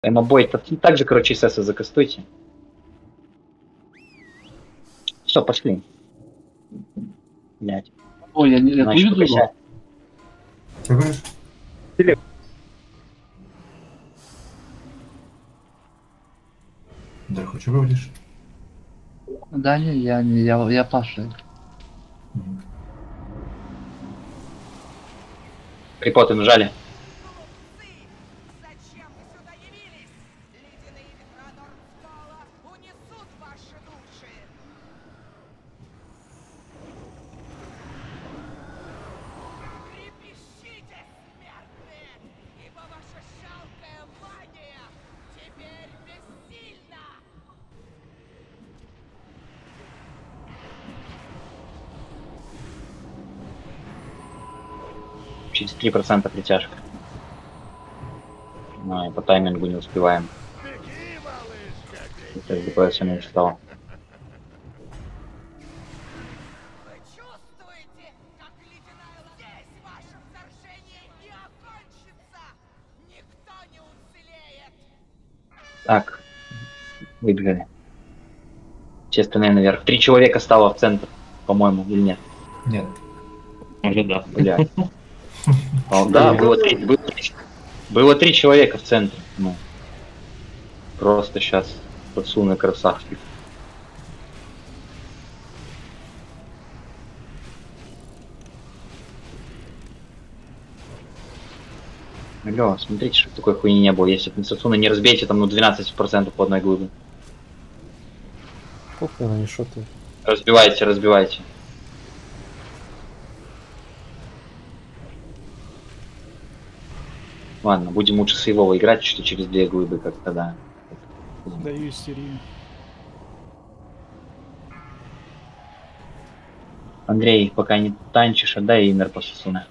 Таймобой, так же, короче, СС закастуйте. Все, пошли. Блять. Ой, я Значит, кую покосять. Что говоришь? Драху, что говоришь? Да не, я Паша. Припоты нажали. Зачем вы сюда явились? Ледяные ветра Нордскола унесут ваши души. Трепещите, смертные, ибо ваша жалкая магия теперь бессильна. 3% притяжка. Ну, и по таймингу не успеваем. Это ДПС не устал. Вы чувствуете, как ледяная здесь ваше вторжение и окончится? Никто не уцелеет. Так. Выбежали. Все остальные наверх. 3 человека стало в центр, по-моему, или нет? Нет. Может, да. Блядь. Да, было 3 человека в центре. Ну. Просто сейчас подсуну красавчик. Алло, смотрите, чтобы такой хуйни не было. Если Сацуна не разбейте, там ну 12% по одной глыбе. Похуй на что ты. Разбивайте, разбивайте. Ладно, будем лучше сейвово играть, что через 2 глыбы как-то, да. Даю истерию. Андрей, пока не танчишь, отдай инер по Сацуне.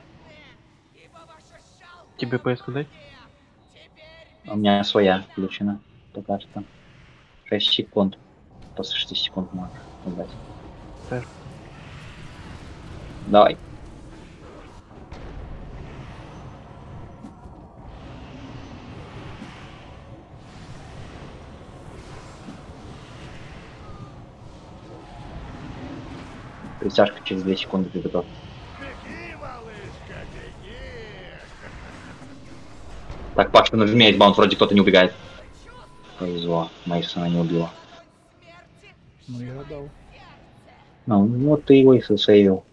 Тебе ПС дать? У меня своя включена пока что. 6 секунд. После 6 секунд можешь отдать. Так. Давай. Притяжка через 2 секунды ты готов. Так, Пашка, нажми айсбаунд, вроде кто-то не убегает. Повезло, Мейсона не убила. Ну я отдал. Ну, вот ты его и сейвил.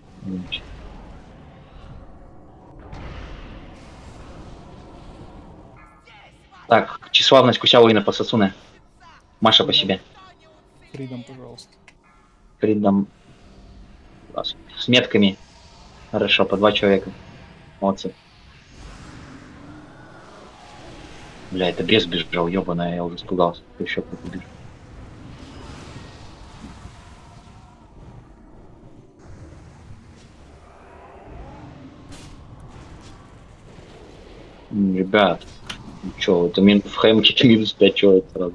Так, тщеславность Кусяуина по Сацуне. Маша по себе. Фридом, пожалуйста. Фридом. С метками. Хорошо, по 2 человека. Молодцы. Бля, это бес бежал, ёбаная, я уже испугался. Еще кто-то бежит. Ребят, ну чё, это в хэмке минус 5 человек сразу.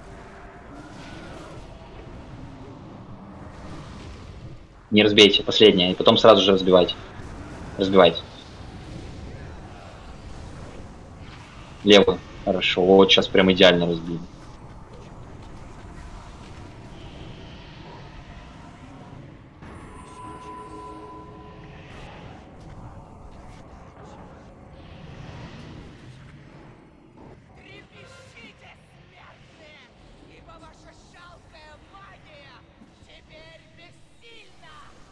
Не разбейте, последнее, и потом сразу же разбивайте. Разбивайте. Левую. Хорошо, вот сейчас прям идеально разбили. Трепещите, смертные, ибо ваша жалкая магия теперь бессильна.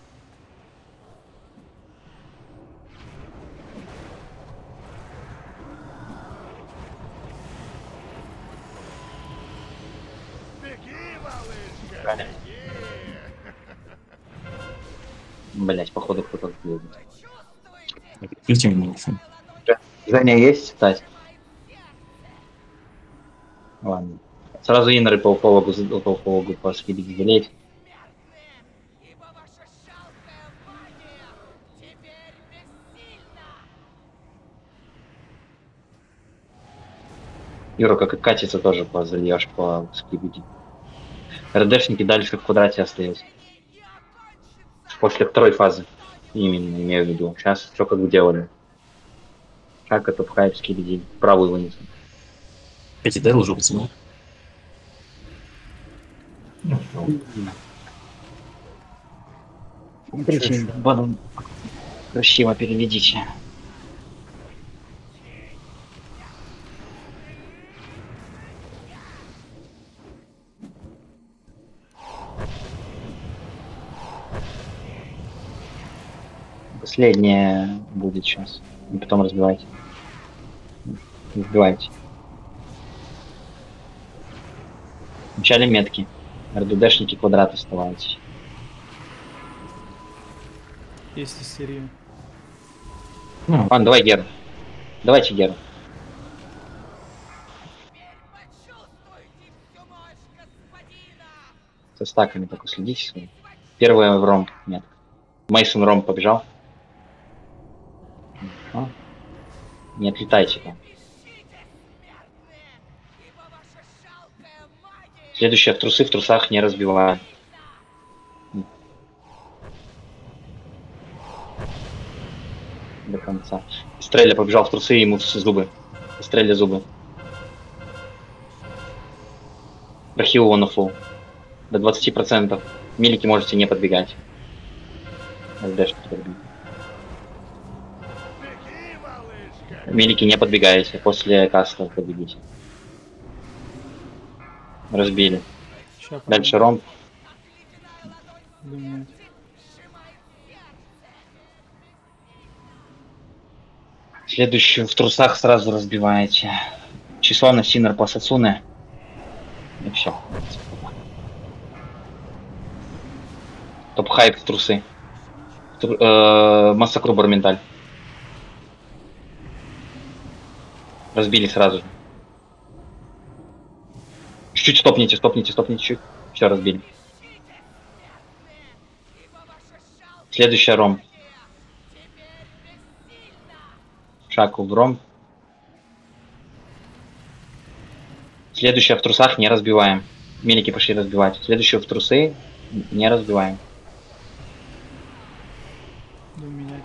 Блять, походу кто-то сбил. Открытие минуса. Задание есть, кстати? Ладно. Сразу инеры по пологу по скибиди залезть. Ибо ваша жалкая магия теперь бессильна. Юра, как и катится, тоже позальешь по скибиди. РДшники дальше в квадрате остаются. После 2-й фазы. Именно, имею в виду. Сейчас все как бы делали. Как это в хайп скибиди. Правую вынесу. Хотя дай лжу, пацаны. Ну, всё. Смотрите, Бану красиво переведите. Последнее будет сейчас. И потом разбивайте. Разбивайте. Вначале метки. РДДшники квадрат оставайтесь. Есть истерия. Ладно, давай Геру. Давайте Геру. Почувствуйте всю мощь господина! Со стаками только следите свои. Первое в ромб. Нет. Мейсон ромб побежал. А? Не отлетайте там. Ищите, смертные, ибо ваша жалкая магия... Следующее в трусы, в трусах не разбиваем. До конца. Стреля побежал в трусы, ему в зубы. Стреля зубы. Прохил его на фул. До 20%. Милики можете не подбегать. СДшки подбегают. Милики не подбегаете. После каста побегите. Разбили. Ща Дальше ромб. думаю. Следующую в трусах сразу разбиваете. Число на Синер по Сацуне. И все. Топ-хайп в трусы. Массакру Барменталь. Разбили сразу же. Чуть-чуть стопните, чуть. Все, разбили. Следующая ром. Шаг в ром. Следующая в трусах не разбиваем. Мелики пошли разбивать. Следующую в трусы не разбиваем. Буду менять.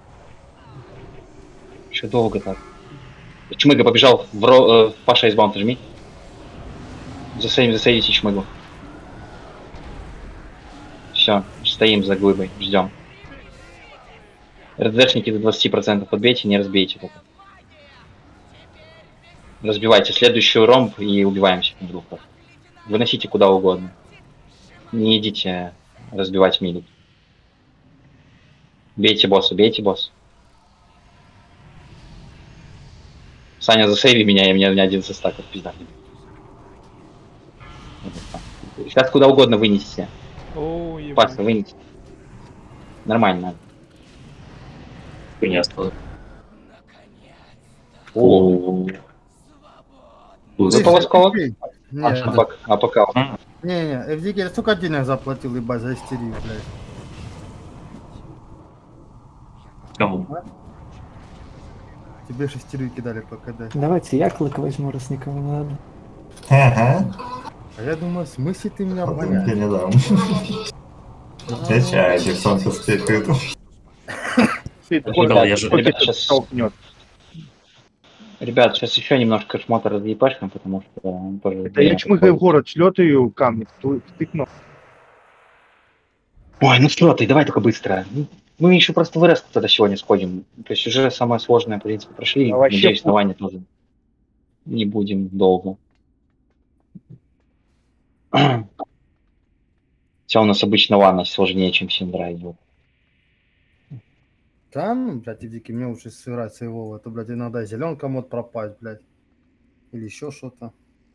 Еще долго так. Чмыга побежал Паша из баунта, жми. Засейдите Чмыгу. Все, стоим за глыбой, ждем. РДшники до 20% подбейте, не разбейте только. Разбивайте следующую ромб и убиваем всех друг друга. Выносите куда угодно. Не идите разбивать мили. Бейте босса, бейте босса. Саня, засейви меня, и мне 11 стаков, пизда. Сейчас куда угодно вынесите. О, ебать. Паста, вынесите. Нормально. Хуйня стала. О, Заполоскова? Не, АПК. не, FDG столько денег заплатил, ебать, за истерию, блядь. Кому? Тебе же истерию кидали по КД. Давайте я клык возьму, раз никому не надо. Ага. А я думаю, в смысле ты меня Вот я обгоняешь? не дам. Отвечайте, солнце стекает. Николай, я же... Ребят, сейчас еще немножко шмота разъебашим, потому что он тоже... Это я чмыгаю в город, слетаю камни, втыкну. Ой, ну что ты, давай только быстро. Мы еще просто вырос тогда сегодня сходим. То есть уже самое сложное, в принципе, прошли. А вообще Надеюсь, на Ване тоже не будем долго. Хотя у нас обычно Вана сложнее, чем Синдра идет. Там, блядь, FDG, мне лучше сыграть своего, это, блядь, иногда зеленка мод пропасть, блядь. Или еще что-то.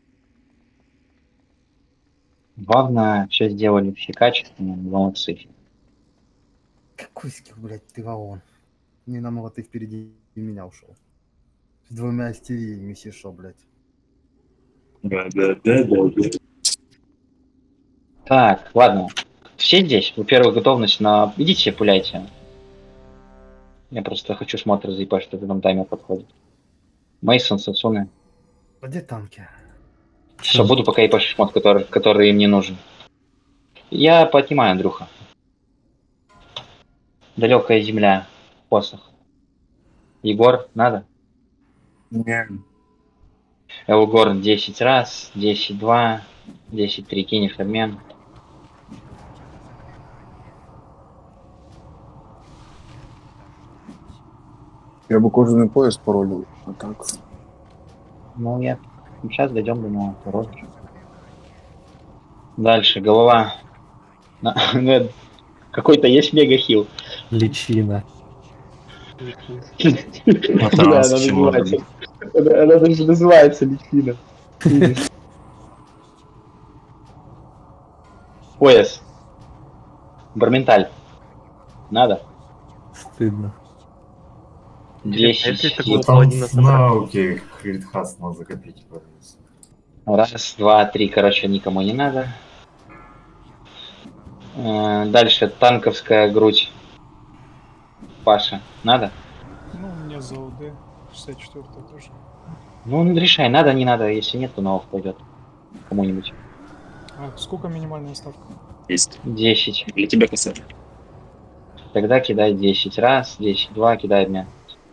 Главное, все сделали все качественно, молодцы. Какой скилл, блядь, ты вагон. Не намного ты впереди меня ушел. С двумя истериями сишо, блядь. Да. Так, ладно. Все здесь? Во-первых, готовность на... Идите, пуляйте. Я просто хочу смотр заебать, что там таймер подходит. Мейсон, Сацуне. А где танки? Все, буду пока ебать шмот, который им не нужен. Я поднимаю, Андрюха. Далекая земля. Посох. Егор, надо? Не. Элгорн 10 раз, 10-2, 10-3, кинешь обмен. Я бы кожаный пояс поролил. А так. Ну, я сейчас дойдем до него. Розыгрыш. Дальше, голова. Ну, какой-то есть мега-хил. Личина. Да, она называется. Она даже называется личина. Пояс. Барменталь. Надо? Стыдно. Если 10. такой Ну, там паладина собрать. науки Критхас надо закопить. пожалуйста. Раз, два, три. Короче, никому не надо. Дальше танковская грудь. Паша. Надо? Ну, у меня за ОД 64 тоже. Ну, решай, надо, не надо. Если нет, то на офф пойдет. Кому-нибудь. А сколько минимальная ставка? Есть. 10. Для тебя косарь. Тогда кидай 10 раз, 10, 2, кидай обмен.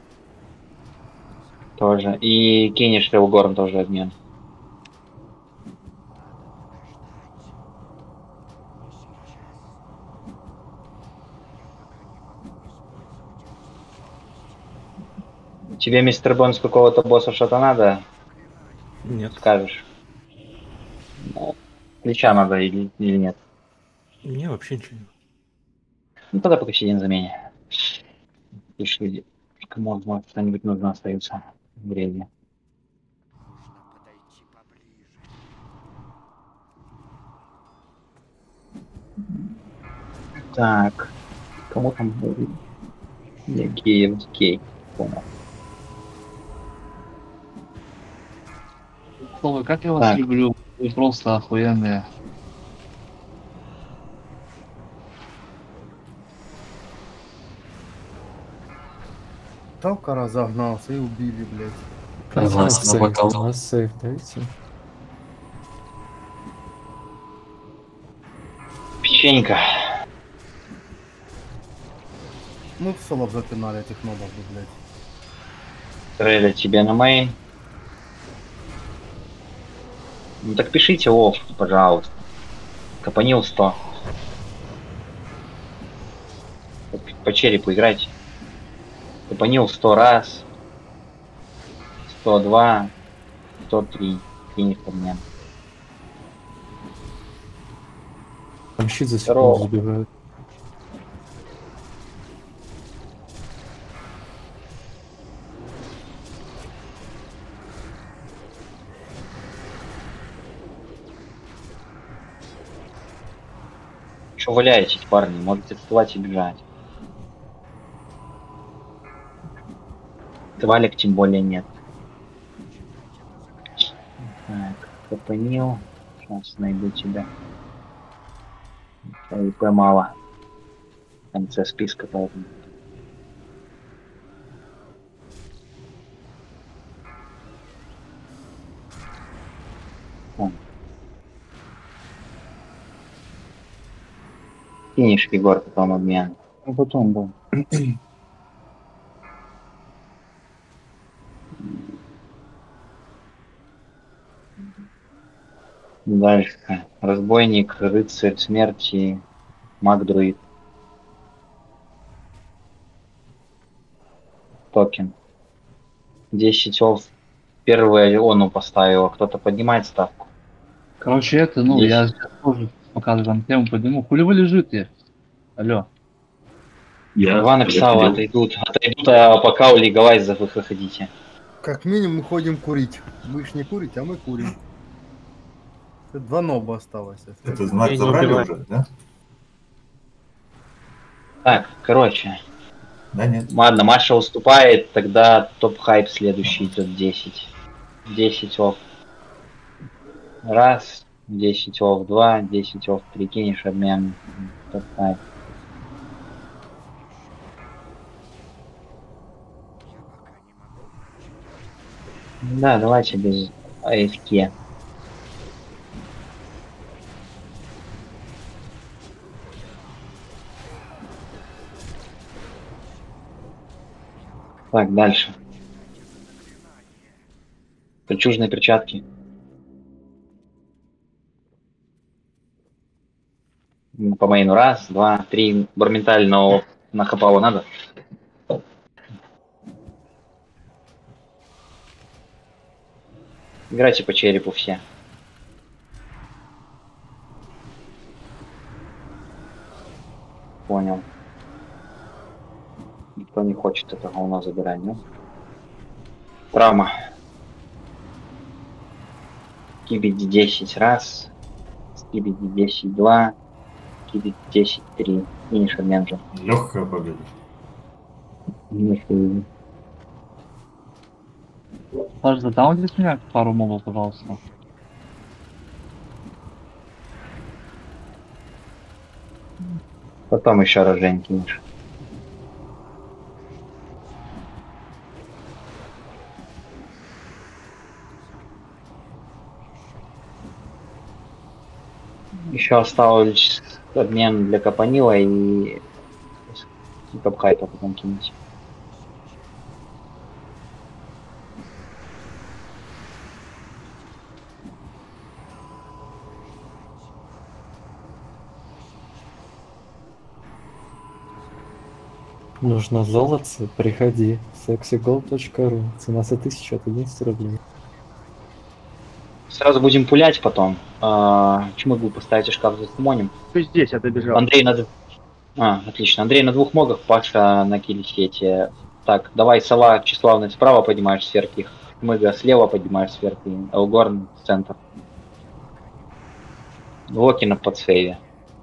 Тоже. И кинешь Реугорн тоже обмен. Тебе, мистер Бон, с какого-то босса что-то надо? Нет. Скажешь. Ну, плеча надо или нет? Не, вообще ничего. Ну, тогда пока сидим в замене. Пиши, кому может что-нибудь нужно остается время. Так, кому там будет? Гей, понял. Слово, как я вас Так. люблю. Вы просто охуенные. Только разогнался и убили, блядь. Согласен, на бокал. У нас сейф, дайте. Печенька. Мы в соло запинали этих нобов, блядь. Треля тебе на мейн. Ну так пишите офф, пожалуйста. Капанил 100. По черепу играйте. Капанил 100 раз. 102. 103. Кинешь по мне. Там щит за Здорово. секунду забивают. Что валяетесь, парни? Можете вставать и бежать. Твалик тем более нет. Так, Капанил. Сейчас найду тебя. ИП мало. В конце списка, поэтому. Кинешь, Егор, потом обмен. Ну, потом, да. Дальше. Разбойник, рыцарь смерти, маг-друид. Токен. 10 часов. Первую Иону поставила. Кто-то поднимает ставку? Короче, это, ну, Есть. я сейчас тоже показываю вам тему, подниму. Хули вы лежите? Алло. Два написала, отойдут. Отойдут, а пока у Легалайза вы выходите. Как минимум мы ходим курить. Вы ж не курите, а мы курим. Тут два ноба осталось. Это знак забрали уже, да? Так, короче. Да, нет. Ладно, Маша уступает, тогда топ-хайп следующий идет 10. 10 офф. Раз, 10 офф, 2, 10 офф, прикинешь обмен. Топ-хайп. Да, давайте без АФК. Так, дальше. Кольчужные перчатки. По мейну. Раз, два, три. Барменталь, но на хапаву надо. Играйте по черепу все. Понял. Никто не хочет этого у нас забирать, да? Травма. Кибиди 10 раз. Кибиди 10 2. Кибиди 10 3. Финишер менеджер. Легкая победа. Паш, задам здесь меня пару мобов, пожалуйста. Потом еще раз Жень кинешь. Еще осталось обмен для Капанила и Капхайпа потом кинуть. Нужно золото, приходи. sexygold.ru. Цена за 1000 от 11 рублей. Сразу будем пулять потом. Чему вы поставите шкаф за сумоним? Ты здесь, я добежал. Андрей на... отлично. Андрей на 2 могах, Паша на килле-сете. Так, давай, Сова тщеславный справа поднимаешь сверху, Мыга слева поднимаешь сверху, Элгорн в центр. Локи на подсейве.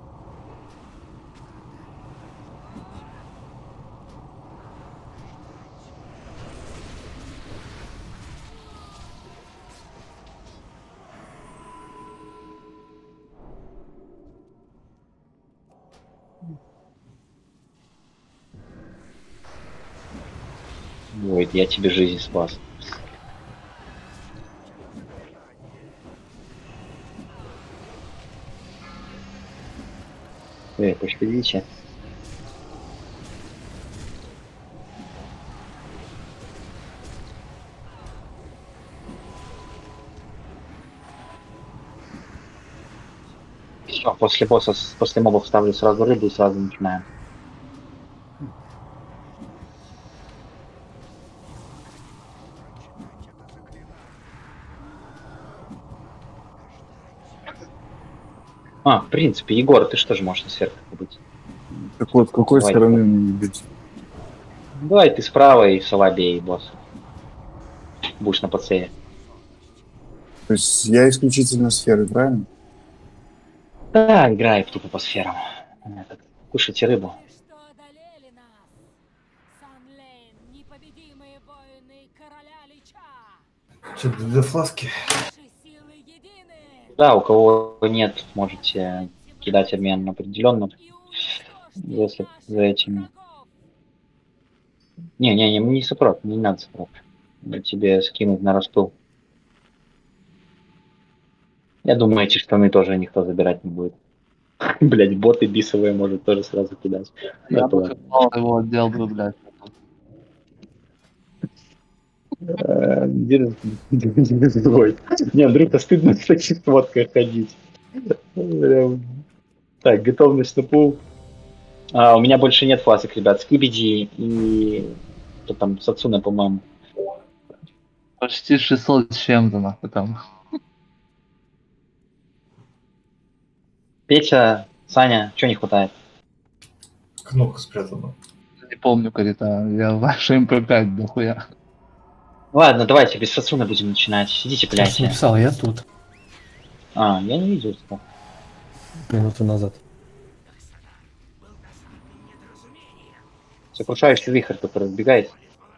Ой, я тебе жизнь спас. Пощадите. Все, после босса, после мобов ставлю сразу рыбу и сразу начинаем. В принципе, Егор, ты что же можешь на сверху быть? Так вот, с какой Давай, стороны мне бить? Давай ты справа и Сова бей, босс. Будешь на подсейве. То есть я исключительно сферы, правильно? Да, играй тупо по сферам. Кушайте рыбу. Что одолели нас? Санлейн, непобедимые воины короля Лича. Че, для фласки? Наши силы едины. Да, у кого нет, можете кидать обмен определенно. Если за этими. Не сопрот, не надо сопрот. Я тебе скинуть на росту. Я думаю, эти штаны тоже никто забирать не будет. Блять, боты бисовые может тоже сразу кидать. Я бы хотел его отдел бы, блядь. Не, Андрюха, стыдно в таких шмотках ходить. Так, готовность на пул. У меня больше нет фласок, ребят. Скибиди и... Кто там? Сацуна, по-моему. Почти 600 с чем-то, нахуй, там. Петя, Саня, чего не хватает? Кнопка спрятана. Не помню, карета. Я ваша МП5 дохуя. Ладно, давайте без Сацуна будем начинать. Идите, Я блядь. написал, я тут. Я не видел что. Минуту назад. Сокрушающий вихрь, который разбегает.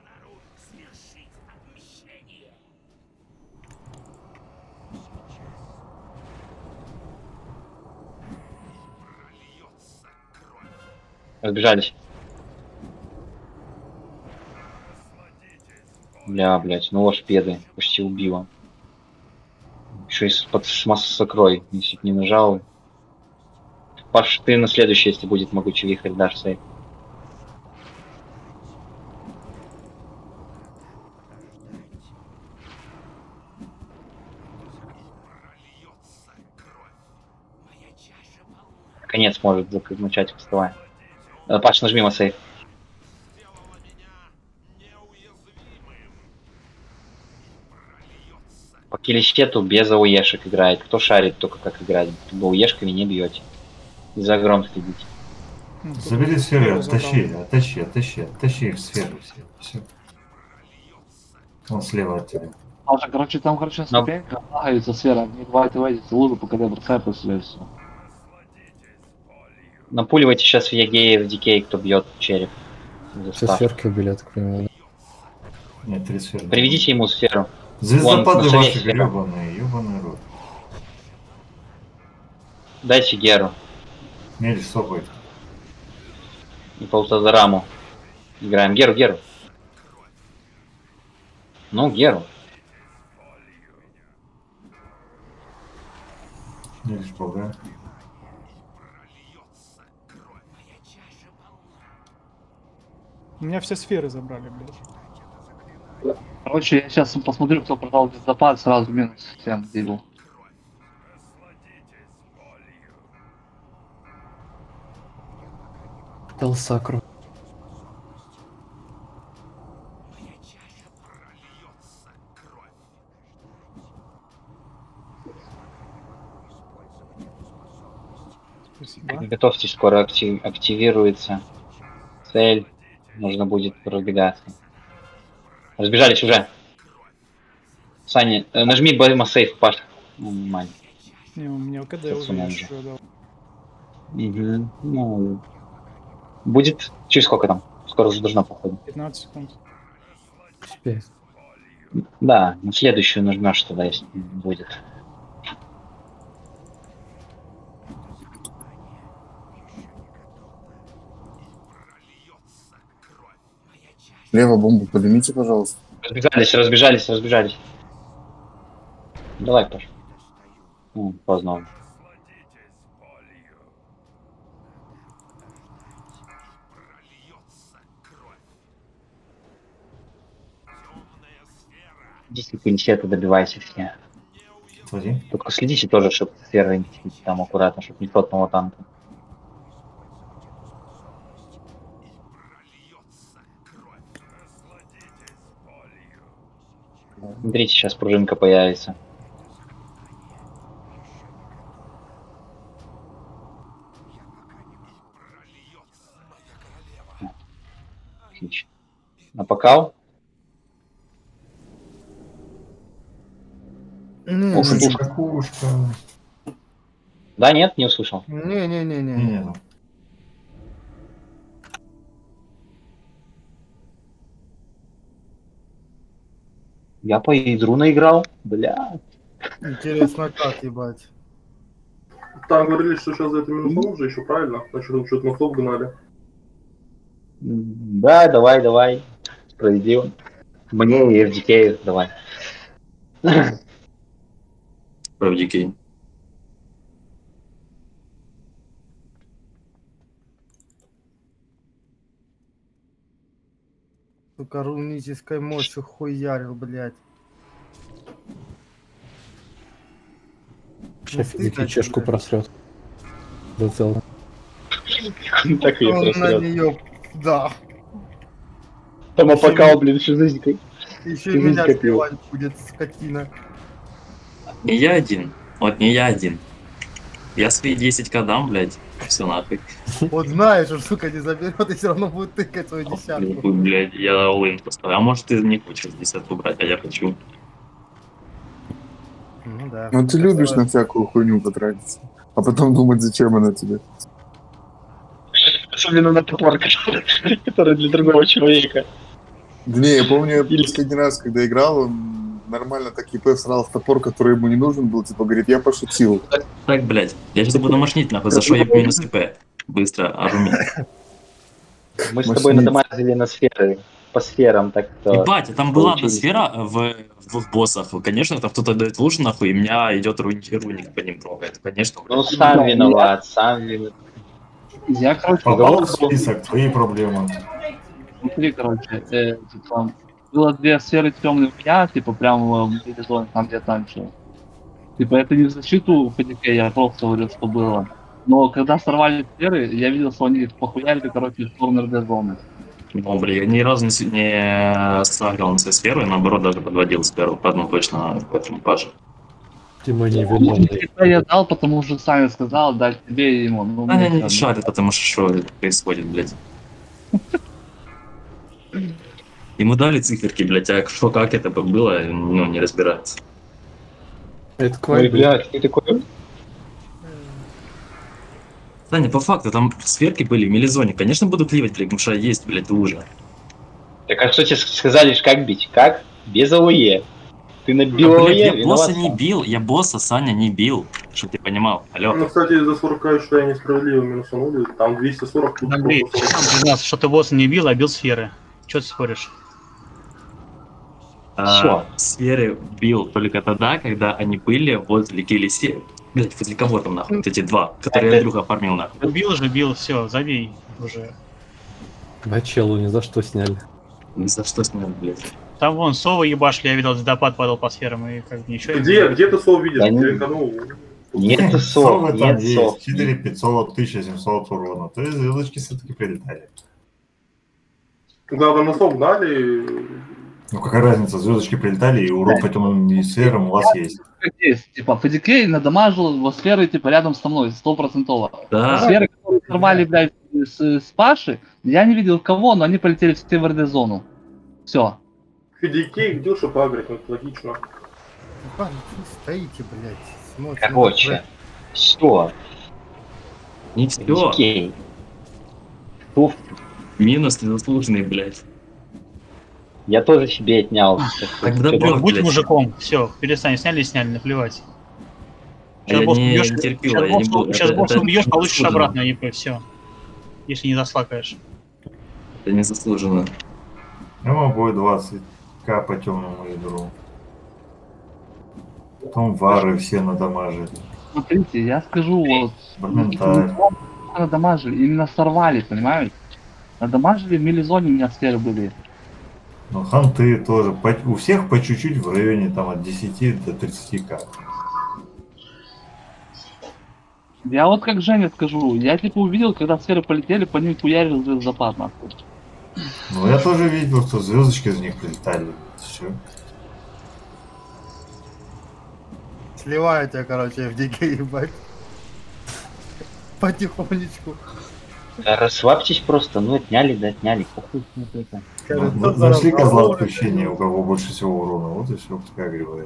Разбежались. Бля, блядь, ну ложь педы. Почти убила. Еще и под сокрой, если б не нажал. Паш, ты на следующий, если будет могучий вихрь, дашь сейв. конец может начать вставать. Паш, нажми сейф. По киллищету без ауешек играет. Кто шарит только как играть. Вы ауешками не бьете. И за гром следите. Забери сферу, оттащи их в сферу все. Он слева от тебя. Короче, ступенька, лагается сфера, не хватит выйти лужу, пока я бросаю после все. Напуливайте сейчас в Ягея, в Дикей, кто бьет череп. Все сферки убили, к примеру. Нет, 3 сферы. Приведите ему сферу. Звездопады Вон, ваши сфера. ёбаный рот. Дайте Геру. Мель сопает. И Полтазараму. Играем Геру. Ну, Геру. Мель шпага. У меня все сферы забрали, блядь. Короче, я сейчас посмотрю, кто продал звездопад, сразу минус всем делу. Телсакру. Спасибо. Готовьтесь, скоро активируется цель. Нужно будет пробегаться. Разбежались уже. Саня, нажми Бэма сейф, Паш. Не, у меня КД Сейчас уже у меня есть, что дал. Ну, будет через сколько там? Скоро уже должна походу. 15 секунд. Успеет. Да, на следующую нажмешь тогда, если будет. Лево бомбу поднимите, пожалуйста. Разбежались. Давай, Паш. Поздно. Если пинчета добивайся все. Смотри. Только следите тоже, чтобы сферы не там аккуратно, чтобы не тотного танка. Смотрите, сейчас пружинка появится. Отлично. Напакал? Какушка. Да, нет, не услышал. Не-не-не-не. Не. Я по ядру наиграл, бля. Интересно, как, ебать. Там говорили, что сейчас за это минусом уже еще, правильно? Значит, что-то на флоп гнали. Да, давай. Справедливо. Мне и FDK давай. FDK. Сука, рунической мощью хуярил, блядь. Сейчас FDK чешку просрет. До целого. Так и Он на нее, да. Там опакал, блин, еще жизнь. Еще и меня сбивать будет, скотина. Не я один. Вот не я один. Я свои 10к дам, блядь. Все нахуй. Вот знаешь, что, сука, не заберет и все равно будет тыкать свою десятку. Блядь, я all-in поставил. А может ты не хочешь десятку брать, а я хочу. Ну да. Ну ты любишь на всякую хуйню потратиться. А потом думать, зачем она тебе. Особенно на топор, который для другого человека. Да не, я помню, я последний раз, когда играл, он нормально так ЕП всрал в топор, который ему не нужен был, типа, говорит, я пошутил. Так, блядь, я сейчас буду мошнить, нахуй, за что я минус ИП. Быстро, арми. Мы с тобой надамазили на сферы, по сферам, так что... Ебать, а там была одна сфера в двух боссах. Конечно, там кто-то дает луч, нахуй, и меня идет руник по ним трогает. Конечно. Ну, сам виноват. Я, короче, попал в список, твои проблемы. Смотри, короче, типа, было две сферы темные у меня, типа, прямо в зоне, там где танчил. Типа, это не в защиту ФДК, я просто говорю, что было. Но когда сорвали сферы, я видел, что они похуярили, короче, в сторону РД-зоны. Ну, блин, я ни разу не ставил на сферу, и наоборот даже подводил сферу по одному точно в этом паже. Тима не виновный. Я дал, потому что сами сказал, дать тебе и ему. Ну, А, не шарит, потому что что происходит, блядь. Ему дали циферки, блядь, а что, как это было, ну, не разбирается. Это Ой, блядь, ты такой... Саня, по факту, там сферки были в милизоне. Конечно, буду кливать, блядь, потому что есть, блядь, лужа. Так а что тебе сказали, как бить? Как? Без АОЕ. Ты набил Блядь, АОЕ, я босса виноват не сам. бил, я босса, Саня, не бил. Чтоб ты понимал. Алло. Ну, кстати, за 40 что я несправедливо минусанули. Там 240, тут Андрей, 140. сам признался, что ты босса не бил, а бил сферы. Чё ты споришь? Всё. Сферы бил только тогда, когда они были возле Келиси. Блядь, возле кого там нахуй? Вот эти два, которые Андрюха оформил нахуй. Бил же, бил, все, забей уже. Началу ни за что сняли. Ни за что снял, блядь. Там вон совы ебашли, я видел, звездопад падал по сферам, и как бы ничего. Где ты сов видишь? Да Где не- реканул? Нет сов, Совы там нет есть. сов. 4500, 1700 урона. То есть звездочки все-таки прилетали. Когда на сов дали... Ну какая разница, звездочки прилетали, и урон по темным сферам у вас есть. Как есть, типа, ФДК надамажил во сферы, типа, рядом со мной, 100%. Да. Сферы, которые сорвали, блядь, с Паши, я не видел кого, но они полетели все в РД-зону. Все. Фидикей, где что пагрить, ну это логично. Ебать, вы стоите, блядь, смотрите. Короче, все. Не все. Окей. Минус незаслуженный, блядь. Я тоже себе отнял. Тогда Чё, бро, Будь блядь. мужиком, все, перестань, сняли, наплевать. А я не терпил, я не буду. Сейчас босса убьешь, это получишь незаслуженно. обратно АИП, все. Если не заслакаешь. Это незаслуженно. Я могу 20к по темному ядру. Потом вары все надамажили. Смотрите, я скажу, вот, Моментально. надамажили, именно сорвали, понимаете? Надамажили, в милизоне у меня сферы были. Ну, ханты тоже. У всех по чуть-чуть в районе там от 10 до 30к. Я вот как Женя скажу, я типа увидел, когда сферы полетели, по ним хуярил звездопад, нахуй. Ну, я тоже видел, что звездочки из них прилетали. Все. Сливаю тебя, короче, в ДК, ебать. Потихонечку. Да расслабьтесь просто, ну отняли, да отняли. Похуй на это. Нашли козла отпущения, у кого больше всего урона. Вот и все, пускай огребает.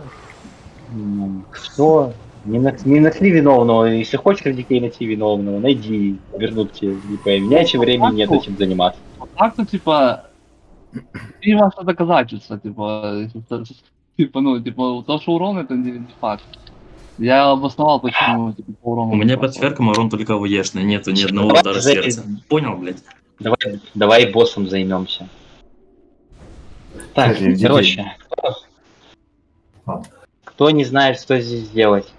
Что? Не нашли виновного. Если хочешь в детей найти виновного, найди, вернуть тебе ДП. Иначе времени нет этим заниматься. Так-то, типа, и ваше доказательство, типа, ну, типа, то, что урон, это не факт. Я обосновал, почему, типа, по урону. У меня под сферком урон только ВЕшный, нету ни одного Давай удара за эти- сердца. Понял, блядь? Давай боссом займемся. Так, Кстати, в короче. Кто не знает, что здесь сделать?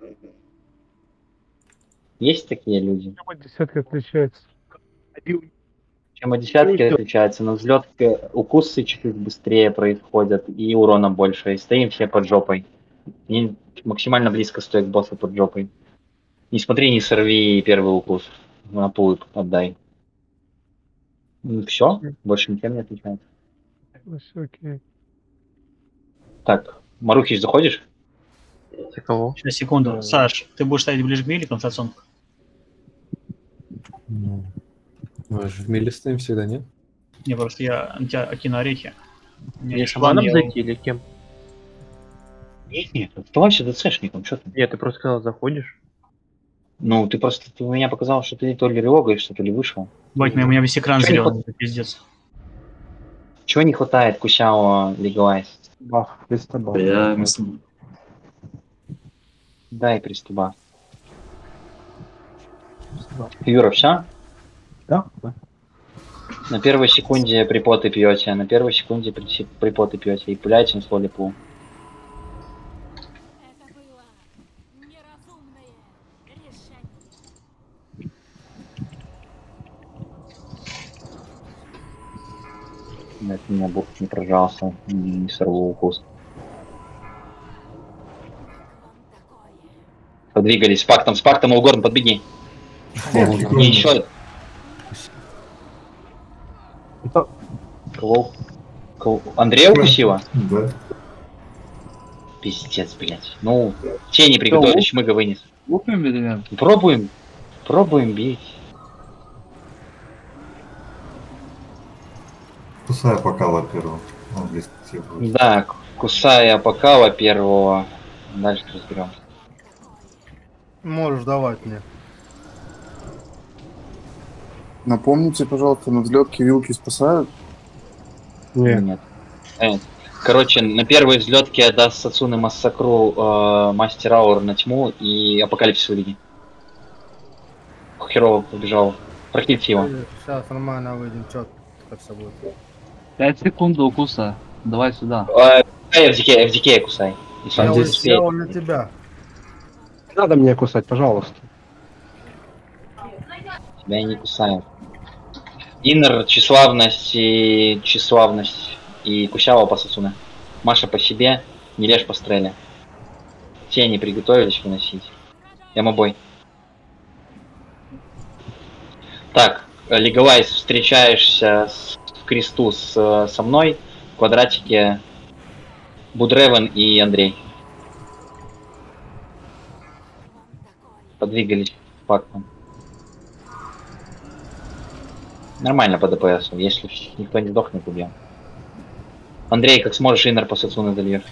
Есть такие люди? Десятка отличается. Чем от десятки отличается, на взлет укусы чуть-чуть быстрее происходят и урона больше. И стоим все под жопой. И максимально близко стоит к боссу под жопой. Не смотри, не сорви первый укус. На пул отдай. Все, больше ничем не отличается. Все окей. Так, Марухич, заходишь? Кого? Сейчас, секунду. Саш, ты будешь ставить ближе к мили, концерсон? Ну, мы же в миле стоим всегда, нет? Не, просто я на тебя окину орехи. У меня Мне есть план, шаманом я- зайти или кем? Нет, оставайся ДЦшником, что ты? Нет, ты просто сказал, заходишь. Ну, ты мне показал, что ты то ли реогаешься, то ли вышел. Бать, у меня весь экран Чё не зеленый, это пиздец. Чего не хватает Кусяо Легалайз? Баф, пристабал. Я... Дай пристуба. Юра, все? Да? На первой секунде припоты пьете, на первой секунде припоты пьете и пуляете на слоли пул. Нет, меня бог не прожался, не сорву укус. Подвигались. С пактом, Олгорн, подбеги. Не, еще. Андрея укусила? Да. Пиздец, блядь. Ну, тени приготовили, шмыга вынес. Лупим или нет? Пробуем бить. Кусая покала первого. Он близко к тебе будет. Да, кусая покала первого. Дальше разберем. Можешь давать мне. Напомните, пожалуйста, на взлетке вилки спасают? Нет. Короче, на первой взлетке отдаст Сацуне Массакру Мастер Аур на тьму и Апокалипсис увидит. Херово побежал. Прохильте его. Сейчас нормально выйдем, четко все будет. 5 секунд до укуса. Давай сюда. FDK кусай. Если он здесь успеет. Я на тебя. Не надо меня кусать, пожалуйста. Тебя я не кусаю. Иннер, тщеславность и Кусява по Сацуне. Маша по себе, не лежь по стреле. Тени приготовились выносить. Эмобой. Так, Легалайз, встречаешься в кресту со мной. В квадратике Будревен и Андрей. Подвигались фактом. Нормально по ДПСу, если никто не сдохнет, убьем. Андрей, как сможешь, Иннер по Сацуне дольешь.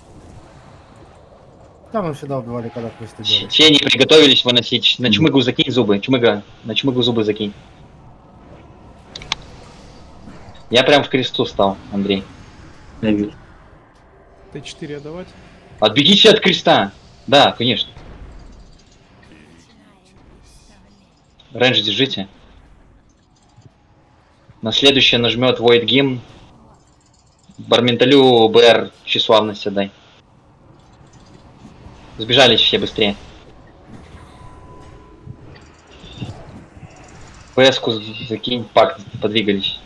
Там мы всегда убивали, когда квесты делали. Тени приготовились выносить. На чмыгу закинь зубы. Чмыга, на чмыгу зубы закинь. Я прям в кресту стал, Андрей. Я вижу. Т4 отдавать? Отбегите от креста. Да, конечно. Рейндж держите. На следующее нажмет Void Gim. Барменталю БР тщеславность отдай. Сбежались все быстрее. ПС-ку закинь, пакт, подвигались.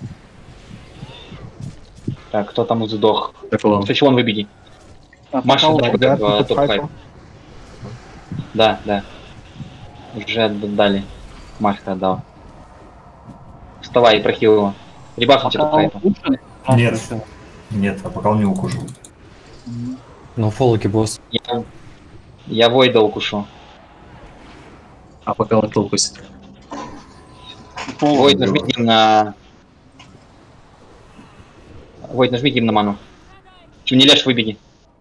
Так, кто там сдох? Кстати, вон выбеги. Маша, топ-хайп. Да. Уже отдали. Маша отдал. Вставай и прохил его. Ребафните топ-хайпа. Нет, а пока он не укушал. Ну, фолоки, босс. Я Войда укушу. А пока он укусит. Войд, нажми гим на... Войд, нажми гим на ману. Чем не лешь, выбеги.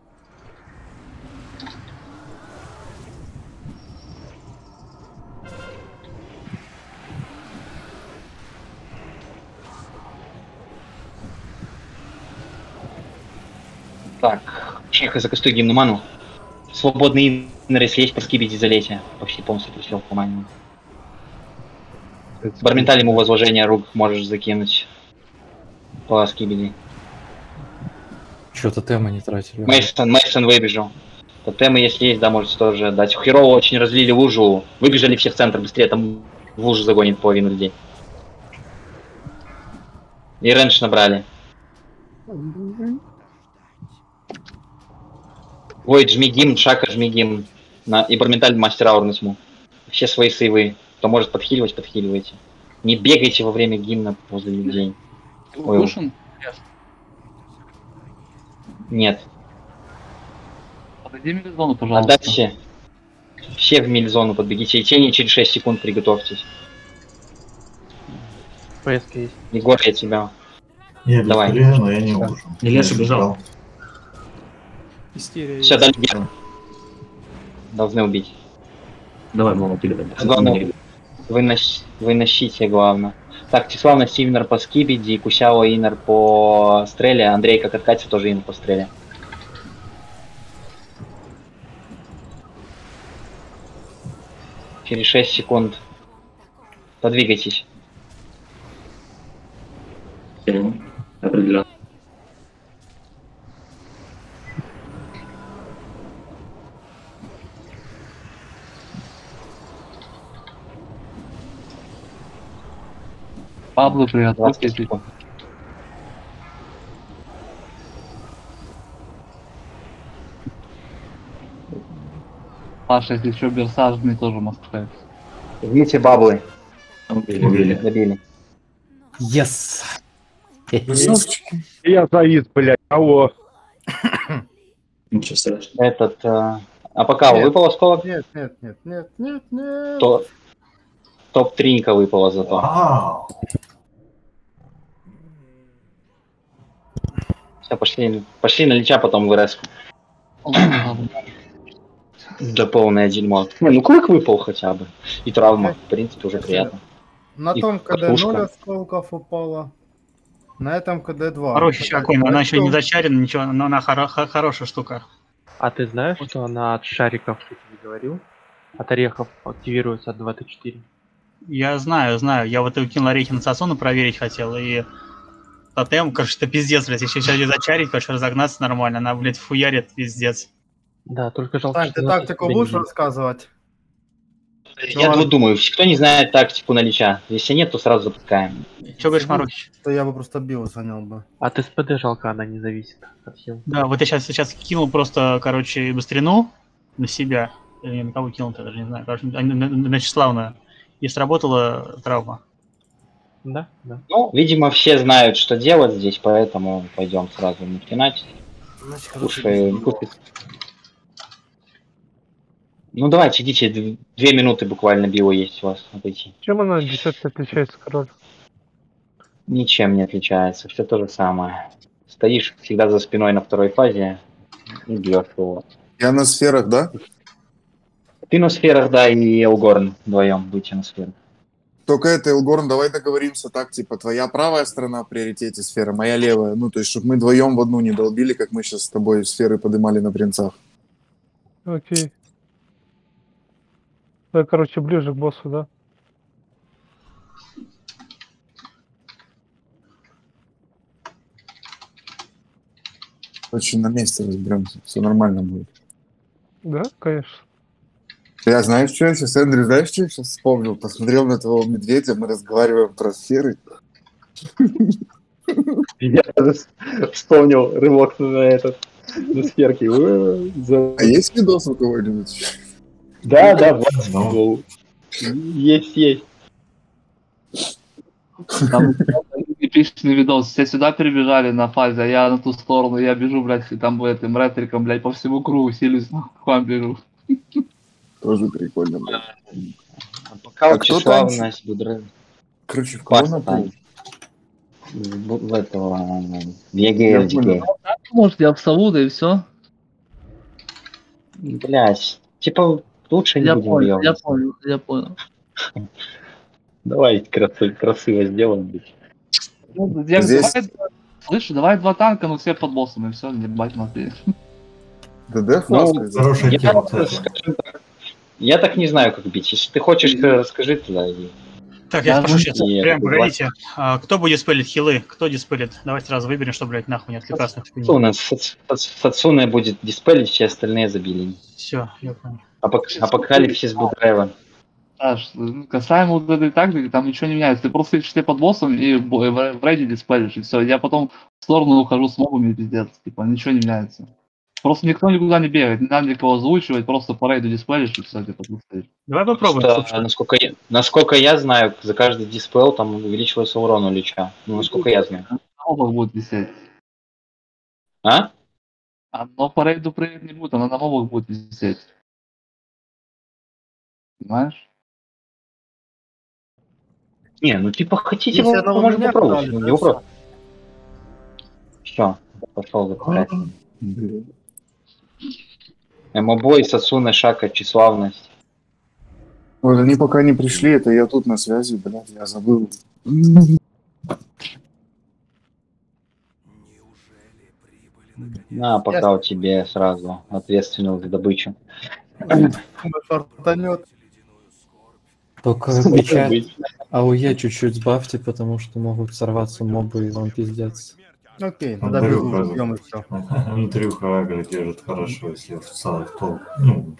Так, Чеха, закастуй гимн на ману. Свободный иннер, если есть, проскибить залетие. Почти полностью присел по мане. Барменталь ему возложение рук можешь закинуть. По скибиди. Чё тотемы не тратили? Мейсон выбежал. Тотемы, если есть, да, можете тоже дать. Херово очень разлили лужу. Выбежали все в центр быстрее, там в лужу загонит половину людей. И рейндж набрали. Ой, жми гимн, Шака, жми гимн. И Барменталь Мастер Аур на тьму. Все свои сейвы. Кто может подхиливать, подхиливайте. Не бегайте во время гимна возле людей. Укушен? Нет. Подойди в милизону, пожалуйста. Отдать все. Все в милизону подбегите. И тени через 6 секунд приготовьтесь. ПСК есть. Егор, я тебя. Нет, давай. но я не укушу. Не Леша бежал. Истерия. Все, дали гер. Должны убить. Давай, мама, передай. Главное, выносите, главное. Так, тщеславность Иннер по скибиди, Кусяо Иннер по стреле, Андрей как откатится, тоже Иннер по стреле. Через 6 секунд. Подвигайтесь. Определенно. Пабло, приготовьтесь. Паша, если еще берсажный, тоже москвич. Жмите баблы. Убили. Добили. Yes! Я заид, блядь, алло. Ничего страшного. Этот... А пока Нет. выпал осколок, Нет, нет, нет, нет, нет, нет. то топ-3 выпало зато. Вау. Все, пошли на Лича, потом в РС. Да полное дерьмо. Не, ну клык выпал хотя бы. И травма, в принципе, уже приятно. На И том КД катушка. 0 осколков упало. На этом КД 2. Хороший спокойно, она еще не зачарена, ничего, но она хорошая штука. А ты знаешь, что она от шариков, что ты говорил? От орехов активируется от 2Т4. Я знаю. Я вот кинул орехи на Сосуну проверить хотел, и тотем, конечно, это пиздец, блядь. Если сейчас ее зачарить, конечно, разогнаться нормально, она, блядь, фуярит, пиздец. Да, только жалко, Сань, что ты она тактику тебе будешь не- рассказывать? Я вот думаю, кто не знает тактику на Лича? Если нет, то сразу запускаем. Че говоришь, Марухич? То я бы просто био занял бы. От СПД жалко, она не зависит от сил. Да, вот я сейчас кинул просто, короче, быстрину на себя. Или на кого кинул-то, даже не знаю. Короче, на Числавную. И сработала травма. Да, да. Ну, видимо, все знают, что делать здесь, поэтому пойдем сразу начинать. Значит, Кушай. Ну давайте, идите, 2 минуты буквально био есть у вас отойти. Чем она 10 отличается, король? Ничем не отличается, все то же самое. Стоишь всегда за спиной на второй фазе и бьешь его. Я на сферах, да? Ты на сферах, да, и Элгорн вдвоем будете на сферах. Только это, Элгорн, давай договоримся так, типа, твоя правая сторона в приоритете сферы, моя левая. Ну, то есть, чтобы мы вдвоем в одну не долбили, как мы сейчас с тобой сферы подымали на принцах. Окей. Да, короче, ближе к боссу, да? Очень на месте разберемся, все нормально будет. Да, конечно. Я знаю, что я сейчас, Эндрю, знаешь, что я сейчас вспомнил? Посмотрел на твоего медведя, мы разговариваем про сферы. Я вспомнил рывок на сферки. А есть видос у кого-нибудь? Да, вот. Есть. Там эпичный видос. Все сюда перебежали на фазе, а я на ту сторону, я бежу, блядь, и там этим ретриком, блядь, по всему кругу силюсь, к вам бежу. Тоже прикольно, блядь. Пока кто тщеславность, будры. Короче, в кого Паста. напал? В этого... В ЕГЭ. Может, я в сову, да и все. Блять, типа лучше не Я будем понял, делать. я понял. Давай красиво сделаем. Блядь. Ну, я Здесь- слышь, давай 2 танка, но все под боссом, и все, не бать смотри. ДД Ну, фласка? я так не знаю, как бить. Если ты хочешь, расскажи туда. Так, я спрошу сейчас. Нет, Прям это погодите. Кто будет спелить хилы? Кто диспелит? Давайте сразу выберем, чтобы, блядь, нахуй не отвлекаться. У нас Сацуна будет диспелить, все остальные забили. Все, я понял. Апокалипсис Будрайва. Аж, касаемо вот этой тактики, там ничего не меняется. Ты просто идешь под боссом и в рейде диспелишь, и все. Я потом в сторону ухожу с мобами, пиздец. Типа, ничего не меняется. Просто никто никуда не бегает, не надо никого озвучивать, просто по рейду диспелишь, и все, типа, тут стоишь. Давай попробуем. Насколько я знаю, за каждый диспел там увеличивается урон у Лича. Ну, насколько я знаю. На мобах будет висеть. А? Но по рейду прыгать не будет, она на мобах будет висеть. Понимаешь? Не, ну типа хотите, Если она у можно меня попробовать. отправит, Не да, вопрос. Все, пошел запускать. Эмобой, Сацуна, Шака, Тщеславность. Вот они пока не пришли, это я тут на связи, блядь, я забыл. На, пока у тебя сразу ответственного за добычу. Фартанет. Только печать АОЕ чуть-чуть сбавьте, потому что могут сорваться мобы, и вам пиздец. Окей, тогда бегу, бьем и все. Андрюха Агро держит хорошо, если в целом то. Ну,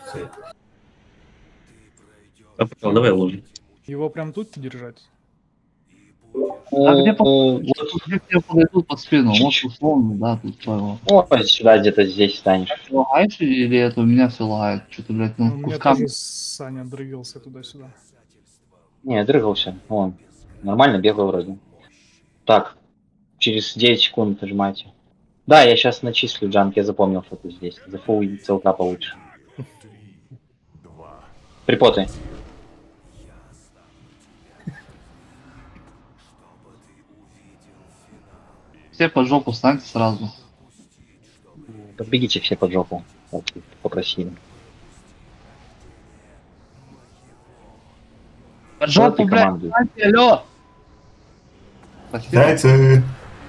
Давай ложим. Его прям тут держать? А где где к тебе подойдут под спину? Может, условно, да, тут твоего. О, сюда где-то здесь станешь. Ты лагаешь или это у меня все лагает? Что-то, блядь, У ну, меня кусками. тоже Саня дрыгался туда-сюда. Не, дрыгался. Вон. Нормально бегал вроде. Так. Через 9 секунд нажимайте. Да, я сейчас начислю джанк, я запомнил, что ты здесь. За фул целка получше. Припоты. Все под жопу встаньте сразу. Подбегите все под жопу, как попросили. Под жопу, блядь, встаньте, алло! Дайте.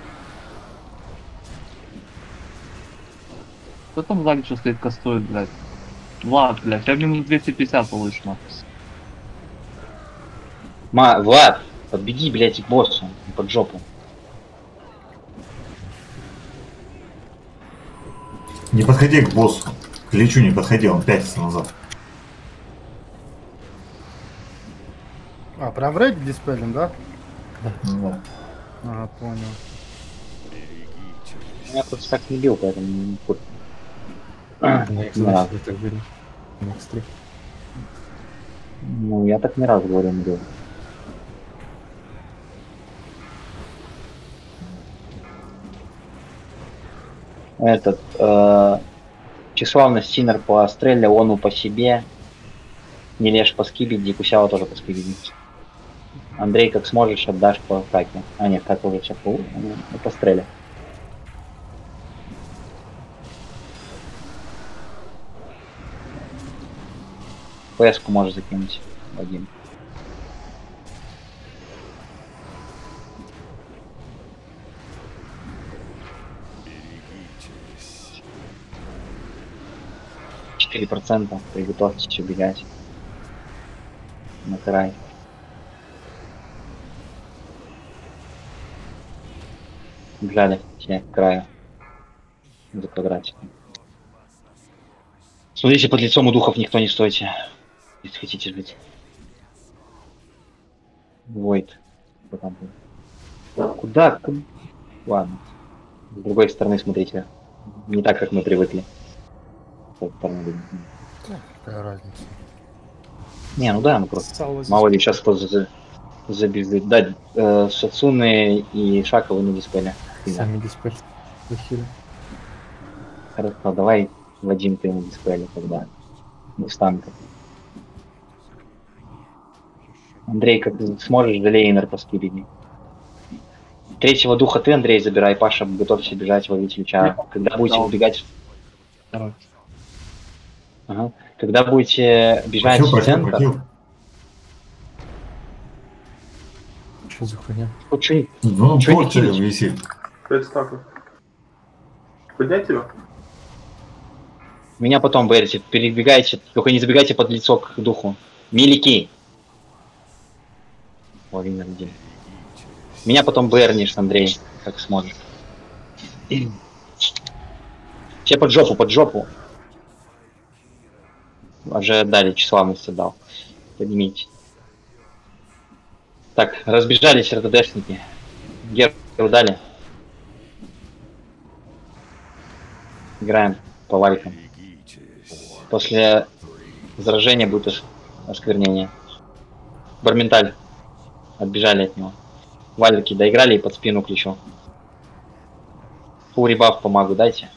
Кто там сзади что стоит, кастует, блядь? Влад, блядь, я минут 250 получишь, нахуй. Влад, подбеги, блядь, к боссу, под жопу. Не подходи к боссу. К Личу не подходи, он пятится назад. А, прям в рейд диспелим, да? Да. Ага, понял. Я просто так не бил, поэтому не курю. На X2 так были. На X3. Ну, я так не раз говорю, не бил. Этот, тщеславный стинер по стреле, ону по себе. Не лежь по скибиди, Кусява тоже по скибиди. Андрей, как сможешь, отдашь по хаке. А нет, как уже сейчас по стреле. ПС-ку можешь закинуть, Вадим. %, приготовьтесь убегать на край. Бежали все к краю за квадратиком. Смотрите, под лицом у духов никто не стойте, если хотите жить. Войд. Куда? Ладно. С другой стороны смотрите. Не так, как мы привыкли. Какая разница? Не, ну да, ну просто. Мало ли сейчас кто забежит. Да, Сацуны и Шаковы на дисплее. Сами дисплей захили. Хорошо, давай, Вадим, ты на дисплее тогда. Не станка. Андрей, как ты сможешь, Делейнер по скибиди. Третьего духа ты, Андрей, забирай. Паша, готовься бежать, ловить Лича. Когда будете убегать... Ага. Когда будете бежать в центр... Что за хуйня? Ну, порча висит. 5 стаков. Поднять тебя? Меня потом берите, перебегайте, только не забегайте под лицо к духу. Милики. Владимир один. Меня потом бернишь, Андрей, как сможешь. Все под жопу, под жопу. Уже дали, тщеславности дал. Поднимите. Так, разбежались РТДшники. Геру дали. Играем по валикам. После заражения будет осквернение. Барменталь. Отбежали от него. Валики доиграли и под спину клещу. Фул ребаф по магу дайте.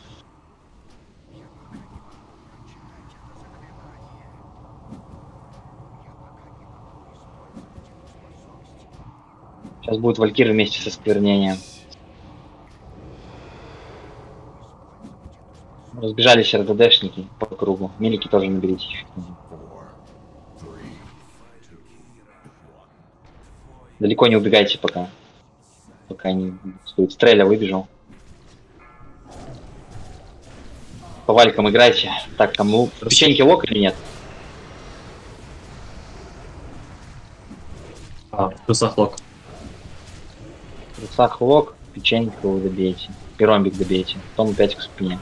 Сейчас будет Валькир вместе со сквернением. Разбежались РДДшники по кругу. Милики тоже наберите. Далеко не убегайте пока. Пока не стоит. Стреля выбежал. По валикам играйте. Так, там печеньки лок или нет? Плюсах лок. Плюсах лок, печеньку добейте. И ромбик добейте. Потом опять к спине.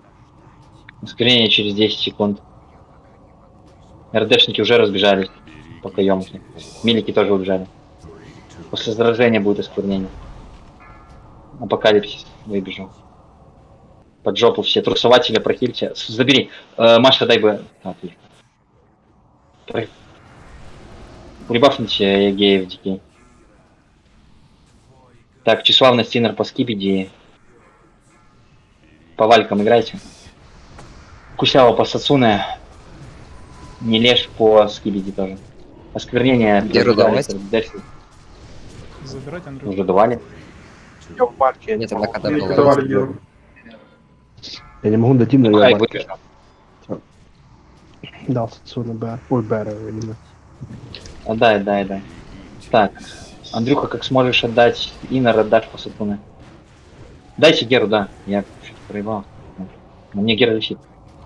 Ускорение через 10 секунд. РДшники уже разбежались. Пока ёмки. Милики тоже убежали. После заражения будет осквернение. Апокалипсис выбежал. Под жопу все. Трусователя прохильте. Забери. Маша, дай бы... Отлично. Прибафните геев дикий. Так, тщеславный стинер по скибиди. По валькам играйте. Кусява по Сацуне. Не лежь по скибиди тоже. Осквернение. Геру давать? Забирать, Андрей. Уже давали. Я в парке. Нет, тогда когда Милики было. давали Геру. Я не могу дойти, но Ай, я выбежал. дал Сацуна Бэр. Ой, Бэра именно. Отдай. Так. Андрюха, как сможешь отдать Иннер, отдашь по Сацуне. Дайте Геру, да. Я проебал. Но мне Гера висит.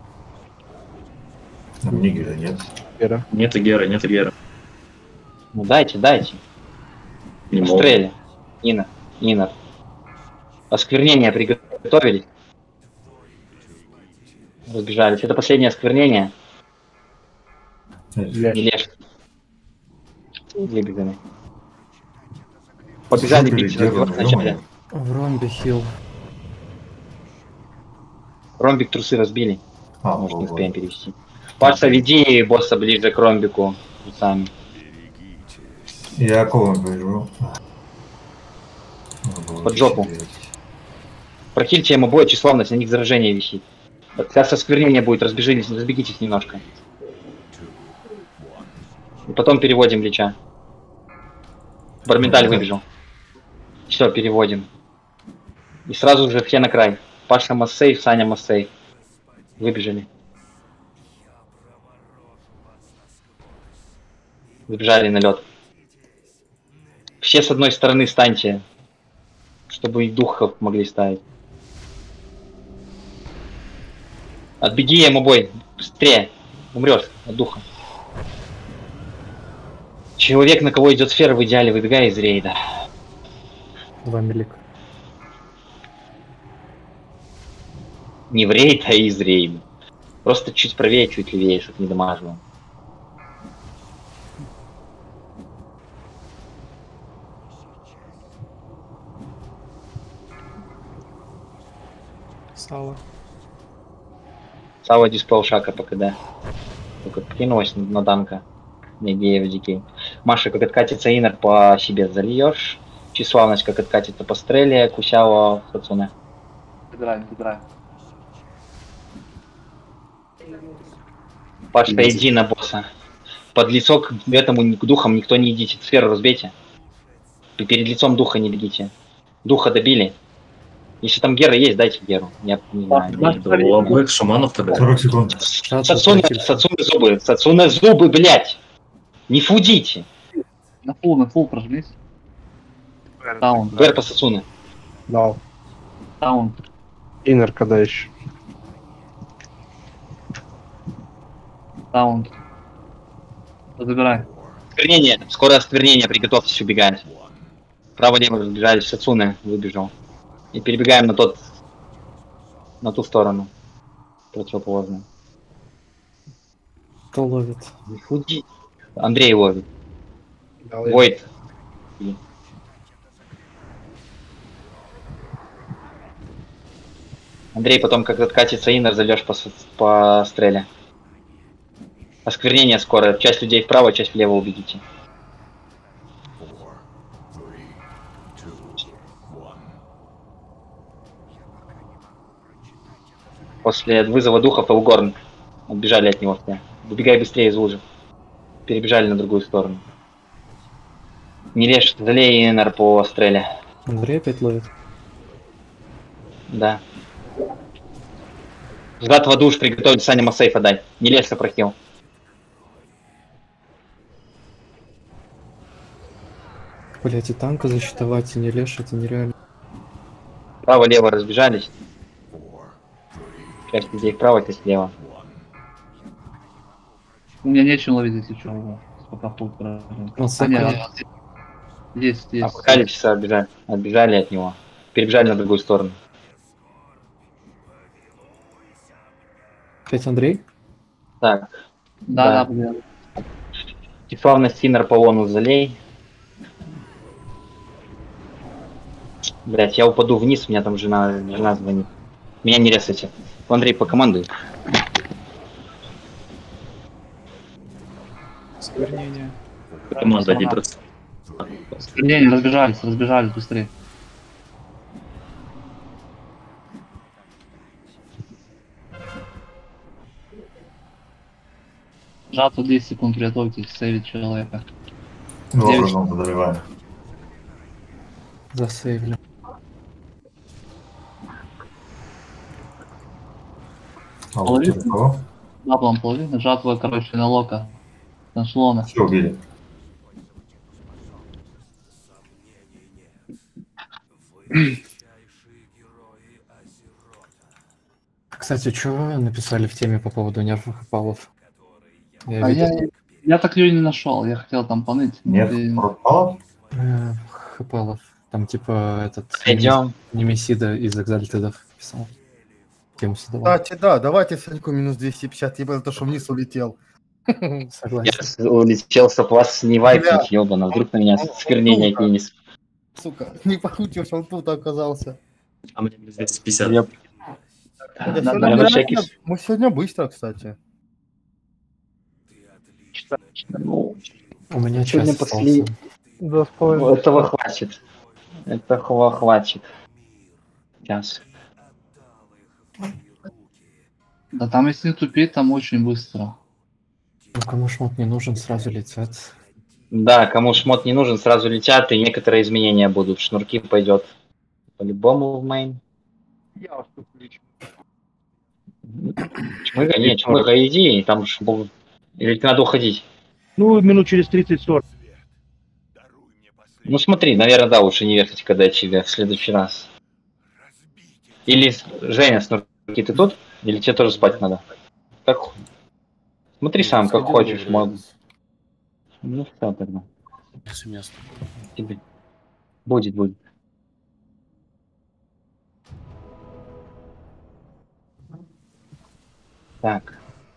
А мне Гера нет. Гера. Нет Гера, нет Гера. Ну дайте. Не могу. Пострели. Иннер. Осквернение приготовились. Разбежались. Это последнее осквернение. Не лежь. Выбеганы. Побежали бить вначале. В ромбе хил. Ромбик трусы разбили. А, Может, не вот. успеем перевести. Паша, веди босса ближе к ромбику. Сами. Я колом бежу. Под жопу. Прохильте ему бой, тщеславность, на них заражение висит. Сейчас осквернение будет, разбегитесь немножко. И потом переводим Лича. Барменталь выбежал. Все, переводим. И сразу же все на край. Паша Массейв, Саня Массейв. Выбежали. Выбежали на лед. Все с одной стороны станьте, чтобы и духов могли ставить. Отбеги ему бой, быстрее. Умрешь от духа. Человек, на кого идет сфера, в идеале выбегай из рейда. 2 милика. Не в рейд, а из рейда. Просто чуть правее, чуть левее, чтобы не дамажил. Сало. Сава диспел шака по КД. Только кинулась на данка. Не геев дикей. Маша, как откатится Иннер, по себе зальешь. Тщеславность, как откатится по стреле. Кусява Сацуне. Забираем. Пашка, иди на босса. Под лицо к этому к духам никто не идите. Сферу разбейте. И перед лицом духа не бегите. Духа добили. Если там Гера есть, дайте Геру. Я не знаю. У обоих шаманов тогда. 40 секунд. Сацуне зубы, блять. Не фудите. На фул прожмись. Таун. Бэр по Сацуне. Дал. Таун. Иннер когда еще? Таун. Забирай. Осквернение. Скоро осквернение. Приготовьтесь убегать. Право-лево разбежались. Сацуне выбежал. И перебегаем на ту сторону. Противоположную. Кто ловит? Не худи. Андрей ловит. Дал я. Войт. Андрей, потом, как откатится Иннер, зальешь по стреле. Осквернение скоро. Часть людей вправо, часть влево убегите. После вызова духов Элгорн. Отбежали от него все. Выбегай быстрее из лужи. Перебежали на другую сторону. Не режь, залей Иннер по стреле. Андрей опять ловит. Да. Сгад в душ приготовить, Саня Массейфа дай. Не лезь, прохил. Блять, и танка засчитовать, и не лешь, это нереально. Право-лево разбежались. Часть людей вправо, часть слева. У меня нечем ловить, если что. Пока фул Есть. Апокалипсиса отбежали от него. Перебежали на другую сторону. Опять Андрей? Так. Да. Славно Стинер по лону залей. Блять, я упаду вниз, у меня там жена звонит. Меня не резайте. Андрей, по команду. Сквернение. Команда 1%. Не, разбежались быстрее. Жатву 10 секунд, приготовьтесь, сейвить человека. 2% доливаем. Засейвлю. Половина, половина, жатва, короче, на лока. На шлона. Все убили. Кстати, что вы написали в теме по поводу нервных упалов? Я так ее не нашел, я хотел там поныть. Нет, пропал? Хпалов. Там типа этот... Идем. Немесида из Экзальтедов писал. Тему создавал. Кстати, да, давайте Саньку минус 250, ебать, за то, что вниз улетел. Согласен. Я улетел с вас не вайпнуть, ёбана. Вдруг на меня сквернение кинет. Сука, не похутил, что он тут оказался. А мне 250. Мы сегодня быстро, кстати. У меня час после... Этого хватит. Этого хватит. Сейчас. Да там если тупить, там очень быстро. Ну, кому шмот не нужен, сразу летят. Да, кому шмот не нужен, сразу летят, и некоторые изменения будут. Шнурки пойдет по-любому в мейн. Я вас включу. Чмыга, нет, Чмыга, иди, и там же будут... Или тебе надо уходить? Ну, минут через 30-40. Ну смотри, наверное, да, лучше не вертать, когда тебе в следующий раз. Или, Женя, снурки, ты тут? Или тебе тоже спать надо? Как? Смотри сам, как хочешь. Ну что тогда? Тебе. Будет. Так.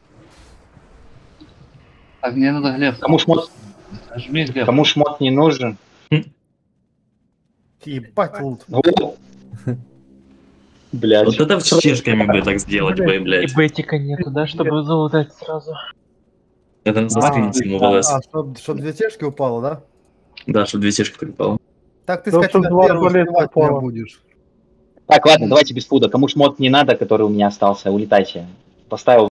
Так, мне надо Глеб. Кому шмот? Жми, Глеб. Кому шмот не нужен? Ебать лут. Блядь. Вот это с чешками бы так сделать бы, блядь. И бетика нету, да, чтобы залутать сразу. Это на заскринить ему ВЛС. Чтоб две тешки упало, да? Да, чтобы 2 тешки припало. Так ты скачай на первую, сливать меня будешь. Так, ладно, давайте без фуда. Кому шмот не надо, который у меня остался, улетайте. Поставил